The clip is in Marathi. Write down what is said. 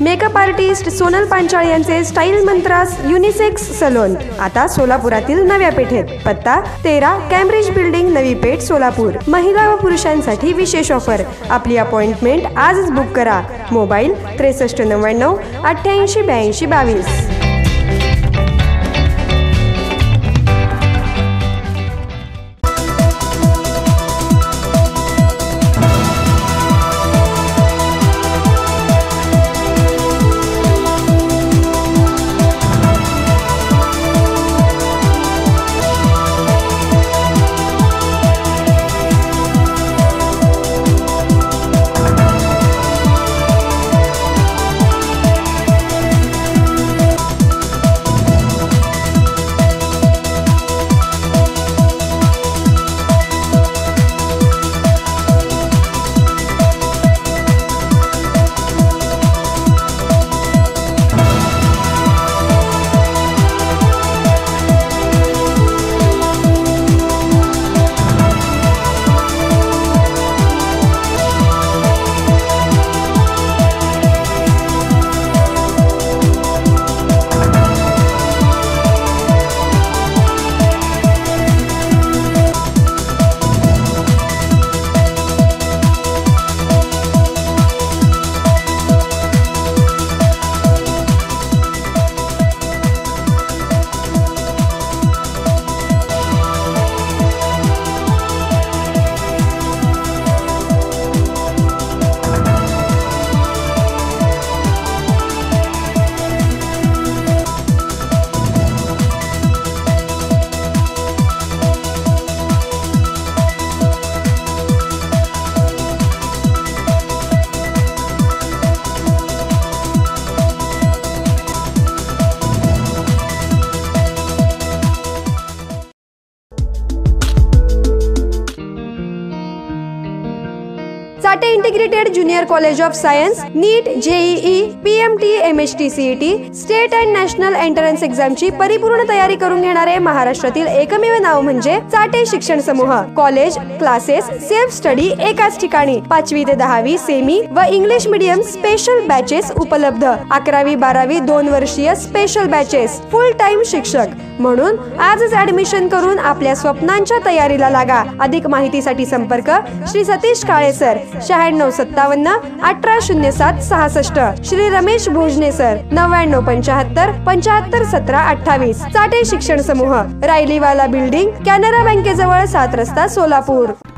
मेकअप आर्टिस्ट सोनल पांचाळ यांचे स्टाईल मंत्रास युनिसेक्स सलोन आता सोलापुरातील नव्या पेठेत। पत्ता 13 कॅम्ब्रिज बिल्डिंग, नवी पेठ, सोलापूर। महिला व पुरुषांसाठी विशेष ऑफर। आपली अपॉइंटमेंट आजच बुक करा। Mobile 6399 88 82 22। Sathe integrated junior college of science NEET, JEE, PMT, MHT, CET, state and national entrance एक्झामची परिपूर्ण तयारी करून घेणारे महाराष्ट्रातील एकमेव नाव म्हणजे साठे शिक्षण समूह। कॉलेज, क्लासेस, सेल्फ स्टडी एकाच ठिकाणी। 5वी ते 10वी सेमी व इंग्लिश मीडियम स्पेशल बॅचेस उपलब्ध। 11वी 12वी 2 वर्षीय स्पेशल बॅचेस। फुल टाइम शिक्षक म्हणून आजच ऍडमिशन करून आपल्या स्वप्नांच्या तयारीला लागा। अधिक माहितीसाठी संपर्क श्री सतीश काळे सर 9657 1807 66, श्री रमेश भोजने सर 9975 75 17 28। साठे शिक्षण समूह, रायलीवाला बिल्डिंग, कॅनरा बँकेजवळ 7 रस्ता, सोलापूर।